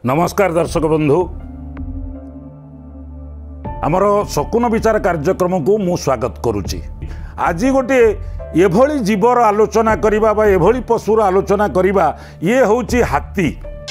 नमस्कार दर्शक बंधु आमर शकुन विचार कार्यक्रम को मु स्वागत करुच्ची। आज गोटे एभली जीवर आलोचना करिबा बा एभली पशुर आलोचना करिबा ये होची हाथी।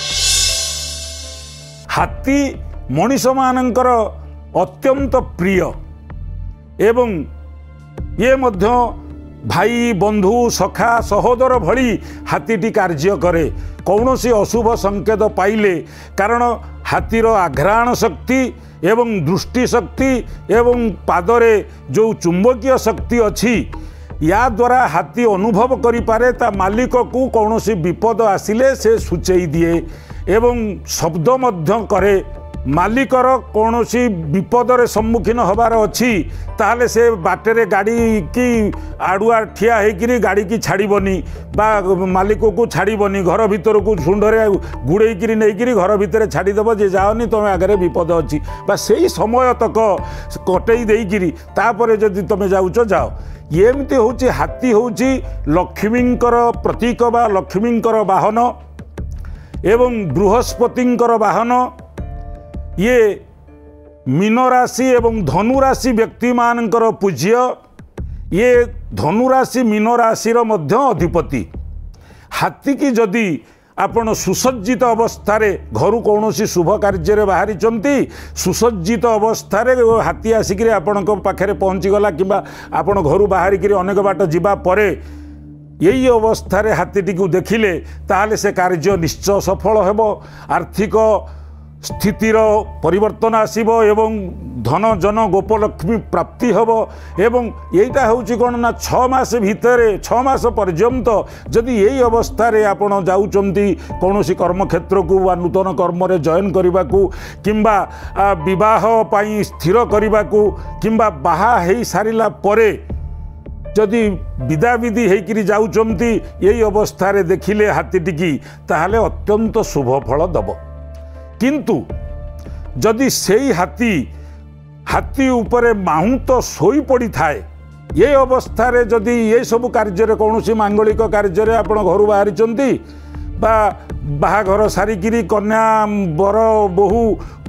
हाथी मनीष मानकर अत्यंत प्रिय एवं ये मध्य भाई बंधु सखा सहोदर भली हाथीटी कार्य करे कौनसी अशुभ संकेत पाइले कारण हाथीर आघ्राण शक्ति एवं दृष्टि शक्ति एवं पादरे जो चुंबकीय शक्ति अच्छी या द्वारा हाथी अनुभव करिपारे ता मालिक को कौनसी विपद आसिले से सूचई दिए एवं शब्द मध्य करे मालिकर कौनसी विपदर सम्मुखीन हबार अच्छी ताहले से बाटेरे गाड़ी की आड़ुआ ठिया होकर गाड़ी की छाड़बनी बा मालिक को छाड़बनी घर भीतर को शुंडरे गुड़े नहीं घर भितर छाड़देव जे जाओनी तुम आगे विपद अच्छी बा से समय तक कटई देकर तापर जदि तुम जाऊच जाओ। एमती हूँ हाथी हूँ लक्ष्मींकर प्रतीक बा लक्ष्मींकर वाहन एवं बृहस्पतिंकर वाहन। ये मीन राशि एवं धनुराशि व्यक्ति मानकर पूज्य ये धनुराशि मीन राशि मध्य अधिपति। हाथी की जदि आपण सुसज्जित अवस्था घर कौन शुभ कार्य बाहरी सुसज्जित अवस्था हाथी आसिक आपण पाखे पहुँचीगला कि आपण घर बाहरिक अनेक बाट जीवा परे यही अवस्था हाथीटी को देखिले ताहले से कार्य निश्चय सफल हेबो। आर्थिक स्थितिर परिवर्तन आसीबो एवं धन जन गोपलक्ष्मी प्राप्ति हेबो एवं यहीटा होची कोन ना 6 मास भितर 6 मास पर्यंत जदि यही अवस्था रे आपण जाउचंती कोनोसी कर्म क्षेत्र को वा नूतन कर्म रे जॉइन करबा को किंबा विवाह पई स्थिर करबा को किंबा बाहा हेई सारिला परे जदि विदा विधि हेकरी जाउचंती यही अवस्था रे देखिले हाथीटी की ताहले अत्यंत शुभ फल दबो। किंतु जदि सेई हाथी उपरे माहुंत सोई पड़ी थाए ये अवस्था रे जदि ये सब कार्य कौन मांगलिक कार्य आप घर बाहरी बा बाहाघर सारिकी कन्या बर बहु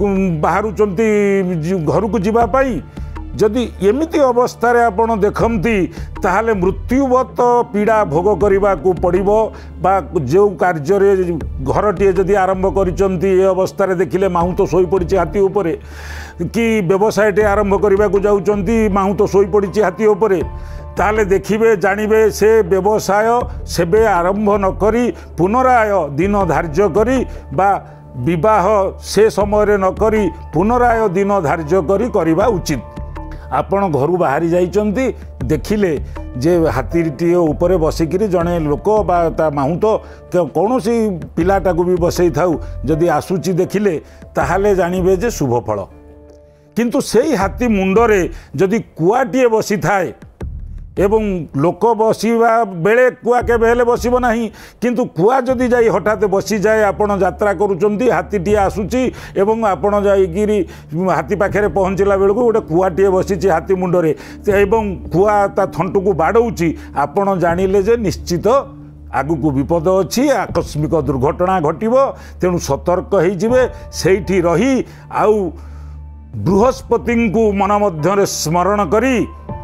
बाहरुचंती घर को जीवा पाई जदि एमिति अवस्था रे आपण देखंती ताहले मृत्युवत पीड़ा भोग करने को पड़िबो बा जो कार्य घरटीए जदि आरंभ करिसंती ए अवस्था रे देखिले माहू तो सोई पड़ी हाथी उपरे कि व्यवसायटे आरंभ करने को जाउचंती माहू तो सोई पड़ी हाथी उपरे ताहले देखिबे जानिबे से व्यवसाय सेबे आरंभ न करी पुनराय दिन धार्य करी बा विवाह से समय न करी पुनराय दिन धार्य करी करबा उचित। आपण घर बाहरी जाइचंती देखिले जे हाथीटी ऊपर बसिक जड़े लोक बा माहू तो कौन सी पिलाटा को भी बसई थाऊ जदि आसूची देखिले ताहले जानिबे जे शुभ फल। किंतु सेही हाथी मुंडरे जदि कुआटीए बसी थाए एवं लोक बसवा बेले कुआ केबे हेले बसिबो नाही किंतु कुआ जदि जाई हठात बसी जाए आपण यात्रा करूचंती हाथीटी आसूची एवं आपण जाईगिरी हाथी पाखे पहुँचला बेलू गोटे कुआटीए बसी हाथी मुंडरे एवं कुआ ता थंटू को बाड़ौची आपण जानिले जे निश्चित आगु को विपद अच्छी आकस्मिक दुर्घटना घटिबो तेणु सतर्क होइजिबे सेठी रही आउ बृहस्पति को मन मध्यरे स्मरण करी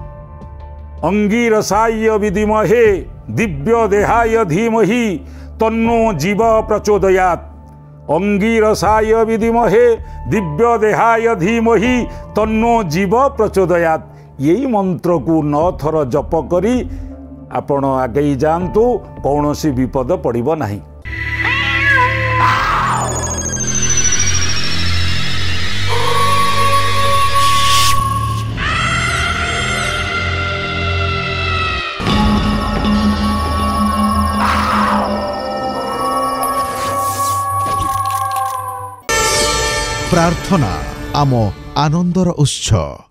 अंगीरसाय विधिमहे दिव्य देहाय धीमहि तन्नो जीव प्रचोदयात्। अंगीरसाय विधिमहे दिव्य देहाय धीमहि तन्नो जीव प्रचोदयात्। यही मंत्र को 9 थर जप करी आपण आगे जातु कौन सी विपद पड़िबो नाही। प्रार्थना आम आनंदर उत्स।